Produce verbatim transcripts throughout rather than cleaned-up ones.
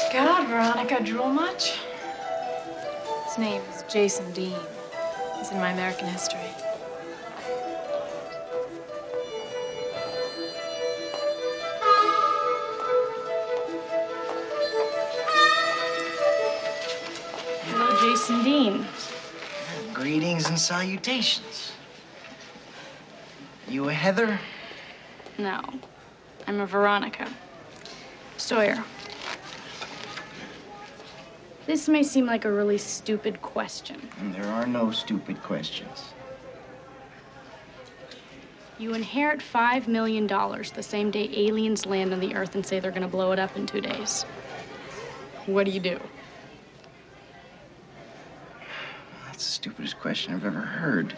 God, Veronica, drool much? His name is Jason Dean. He's in my American history. Hello, Jason Dean. Greetings and salutations. You a Heather? No, I'm a Veronica. Sawyer. This may seem like a really stupid question. And there are no stupid questions. You inherit five million dollars the same day aliens land on the Earth and say they're gonna blow it up in two days. What do you do? That's the stupidest question I've ever heard.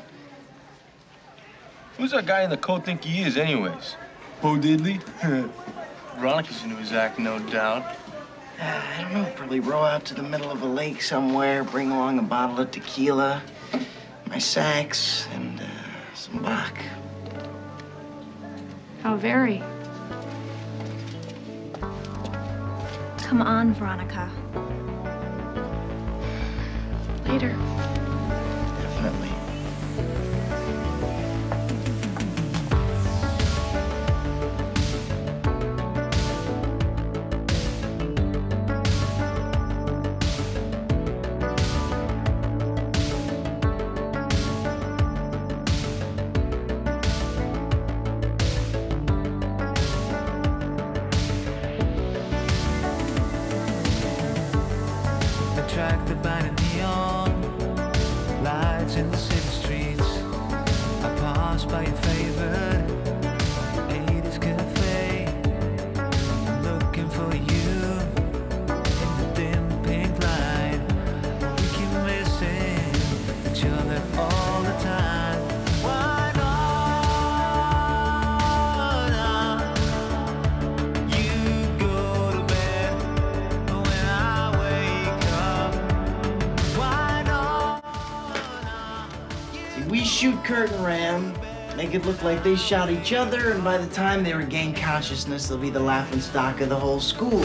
Who's that guy in the coat think he is, anyways? Bo Diddley? Veronica's into his act, no doubt. Uh, I don't know, probably row out to the middle of a lake somewhere, bring along a bottle of tequila, my sax, and uh, some Bach. How very. Come on, Veronica. Later. Definitely. Attracted by the neon lights in the city streets, I pass by your favorite eighties cafe. I'm looking for you in the dim pink light. We keep missing each other all the time. Why not? You go to bed when I wake up. Why not? See, we shoot curtain ram, make it look like they shot each other, and by the time they regain consciousness, they'll be the laughing stock of the whole school.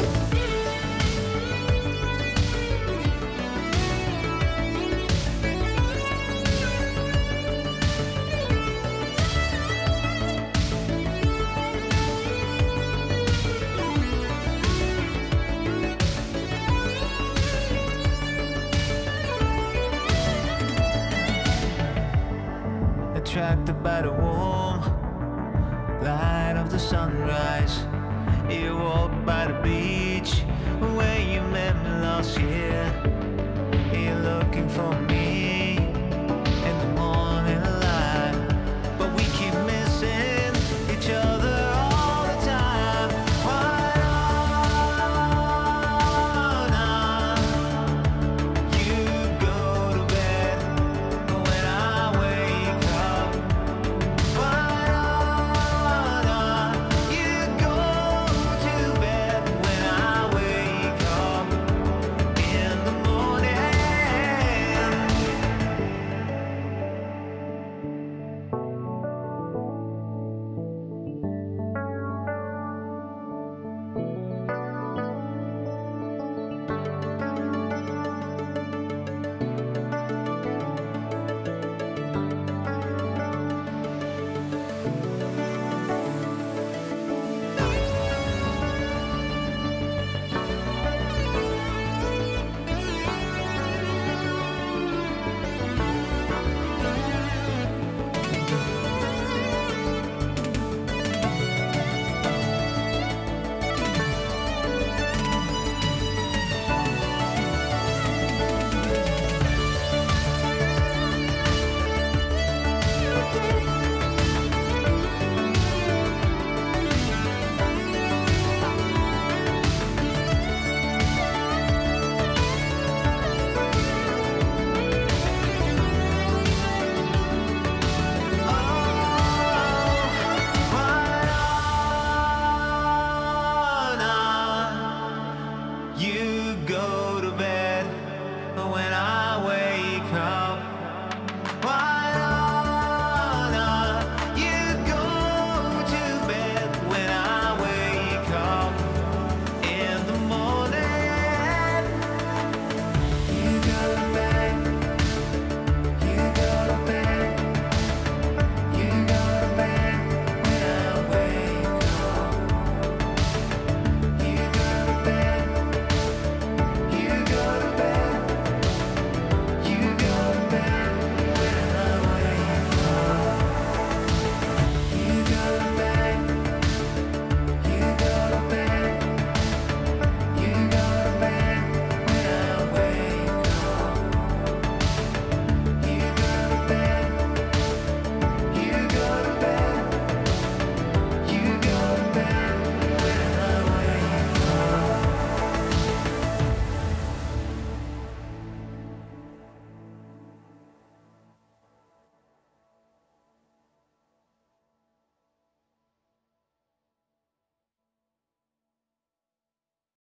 Attracted by the warm light of the sunrise. You walk by the beach where you met me last year. You're looking for me.